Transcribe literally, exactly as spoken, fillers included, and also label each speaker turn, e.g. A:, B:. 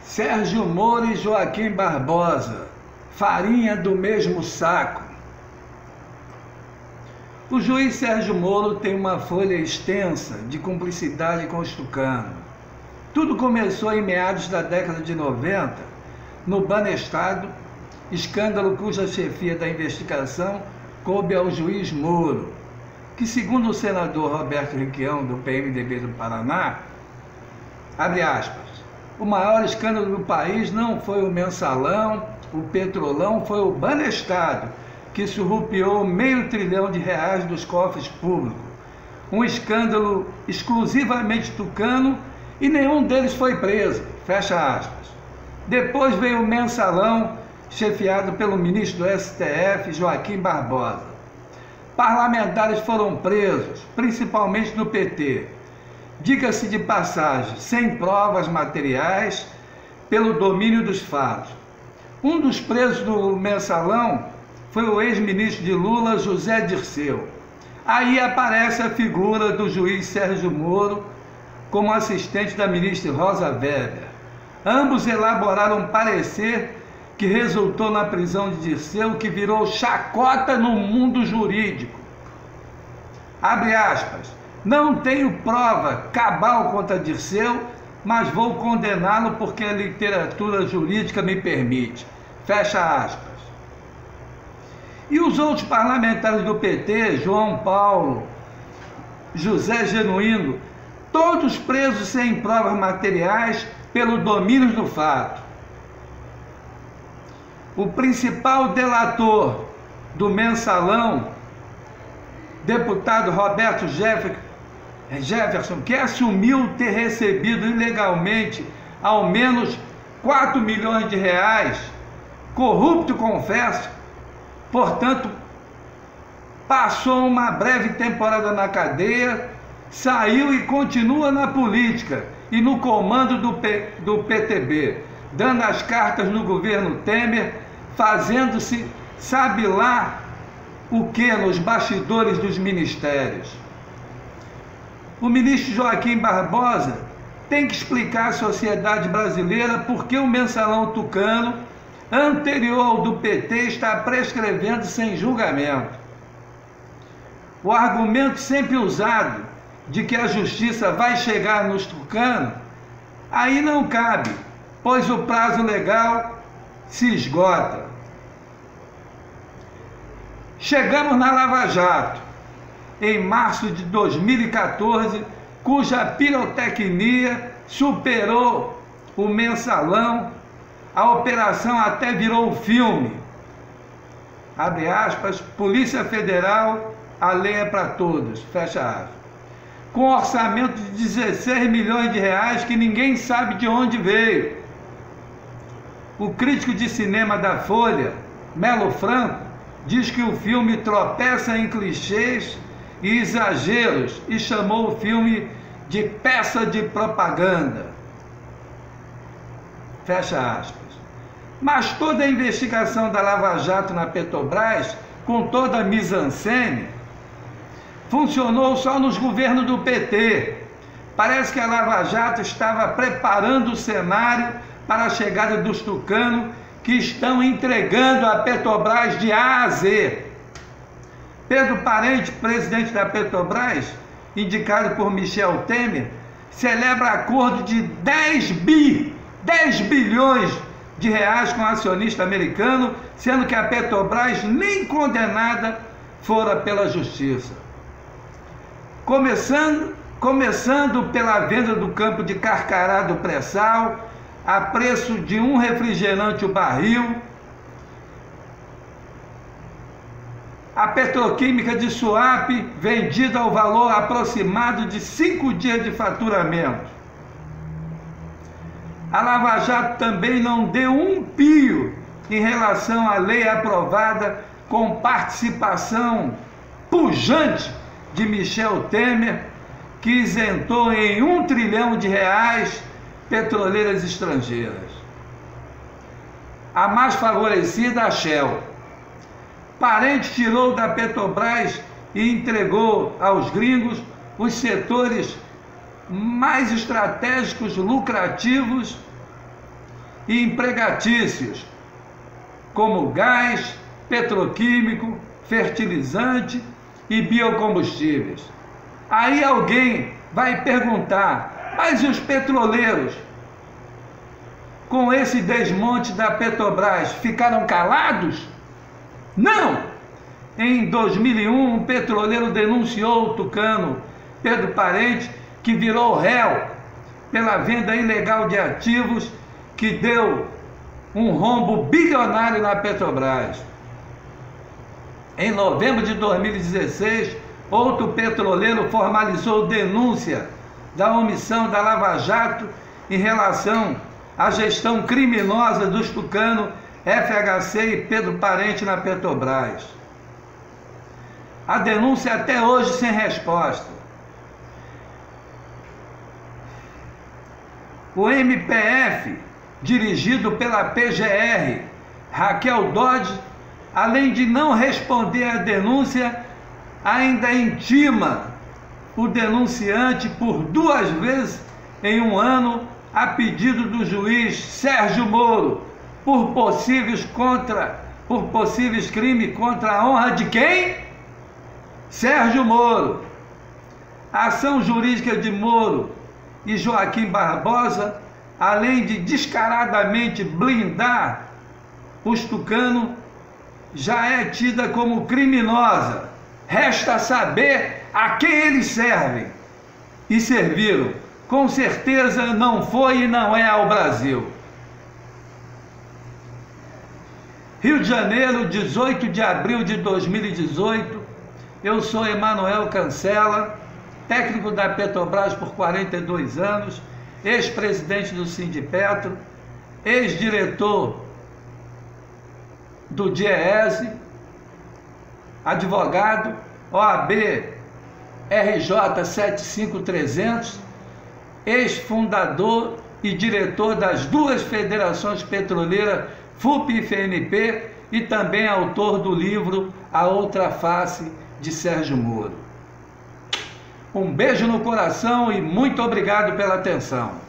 A: Sérgio Moro e Joaquim Barbosa, farinha do mesmo saco. O juiz Sérgio Moro tem uma folha extensa de cumplicidade com os tucanos. Tudo começou em meados da década de noventa, no Banestado, escândalo cuja chefia da investigação coube ao juiz Moro, que, segundo o senador Roberto Requião, do P M D B do Paraná, abre aspas, o maior escândalo do país não foi o mensalão, o petrolão, foi o Banestado, que surrupiou meio trilhão de reais dos cofres públicos. Um escândalo exclusivamente tucano e nenhum deles foi preso, fecha aspas. Depois veio o mensalão, chefiado pelo ministro do S T F, Joaquim Barbosa. Parlamentares foram presos, principalmente do P T. Diga-se de passagem, sem provas materiais, pelo domínio dos fatos. Um dos presos do mensalão foi o ex-ministro de Lula, José Dirceu. Aí aparece a figura do juiz Sérgio Moro como assistente da ministra Rosa Weber. Ambos elaboraram um parecer que resultou na prisão de Dirceu, que virou chacota no mundo jurídico. Abre aspas. Não tenho prova cabal contra Dirceu, mas vou condená-lo porque a literatura jurídica me permite. Fecha aspas. E os outros parlamentares do P T, João Paulo, José Genuíno, todos presos sem provas materiais pelo domínio do fato. O principal delator do mensalão, deputado Roberto Jefferson, que assumiu ter recebido ilegalmente ao menos quatro milhões de reais, corrupto, confesso, portanto, passou uma breve temporada na cadeia, saiu e continua na política e no comando do, P, do P T B, dando as cartas no governo Temer, fazendo-se sabe lá o que nos bastidores dos ministérios. O ministro Joaquim Barbosa tem que explicar à sociedade brasileira por que o mensalão tucano, anterior ao do P T, está prescrevendo sem julgamento. O argumento sempre usado de que a justiça vai chegar nos tucanos, aí não cabe, pois o prazo legal se esgota. Chegamos na Lava Jato, em março de dois mil e quatorze, cuja pirotecnia superou o mensalão, a operação até virou filme. Abre aspas, Polícia Federal, a lei é para todos, fecha aspas. Com orçamento de dezesseis milhões de reais que ninguém sabe de onde veio. O crítico de cinema da Folha, Melo Franco, diz que o filme tropeça em clichês e exageros e chamou o filme de peça de propaganda. Fecha aspas. Mas toda a investigação da Lava Jato na Petrobras, com toda a mise-en-scène, funcionou só nos governos do P T. Parece que a Lava Jato estava preparando o cenário para a chegada dos tucanos que estão entregando a Petrobras de A a Z. Pedro Parente, presidente da Petrobras, indicado por Michel Temer, celebra acordo de dez bilhões de reais com o acionista americano, sendo que a Petrobras nem condenada fora pela justiça. Começando, começando pela venda do campo de Carcará do pré-sal, a preço de um refrigerante o barril, a petroquímica de Suape, vendida ao valor aproximado de cinco dias de faturamento. A Lava Jato também não deu um pio em relação à lei aprovada com participação pujante de Michel Temer, que isentou em um trilhão de reais petroleiras estrangeiras. A mais favorecida, a Shell. Parente tirou da Petrobras e entregou aos gringos os setores mais estratégicos, lucrativos e empregatícios, como gás, petroquímico, fertilizante e biocombustíveis. Aí alguém vai perguntar, mas e os petroleiros? Com esse desmonte da Petrobras, ficaram calados? Não! Em dois mil e um, um petroleiro denunciou o tucano Pedro Parente, que virou réu pela venda ilegal de ativos, que deu um rombo bilionário na Petrobras. Em novembro de dois mil e dezesseis, outro petroleiro formalizou denúncia da omissão da Lava Jato em relação à gestão criminosa dos tucanos F H C e Pedro Parente na Petrobras. A denúncia até hoje sem resposta. O M P F, dirigido pela P G R, Raquel Dodge, além de não responder à denúncia, ainda intima o denunciante por duas vezes em um ano, a pedido do juiz Sérgio Moro, por possíveis, contra, por possíveis crimes contra a honra de quem? Sérgio Moro. A ação jurídica de Moro e Joaquim Barbosa, além de descaradamente blindar os tucanos, já é tida como criminosa. Resta saber a quem eles servem e serviram. Com certeza não foi e não é ao Brasil. Rio de Janeiro, dezoito de abril de dois mil e dezoito. Eu sou Emanuel Cancela, técnico da Petrobras por quarenta e dois anos, ex-presidente do Sindipetro, ex-diretor do DIEESE, advogado, O A B R J sete cinco trezentos, ex-fundador e diretor das duas federações petroleiras, F U P e F N P, e também autor do livro A Outra Face, de Sérgio Moro. Um beijo no coração e muito obrigado pela atenção.